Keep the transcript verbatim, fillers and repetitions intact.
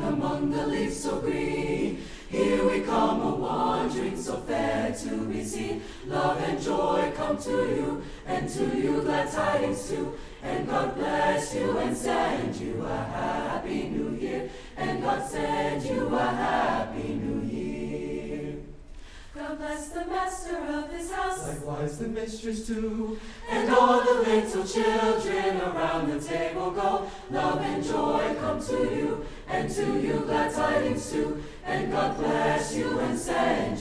among the leaves so green. Here we come a-wandering, so fair to be seen. Love and joy come to you, and to you glad tidings too. And God bless you and send you a happy new year. And God send you a happy new year. God bless the master of this house, likewise the mistress too. and all the little children around the table go. Love and joy come to you, and to you glad tidings too. And God bless you and send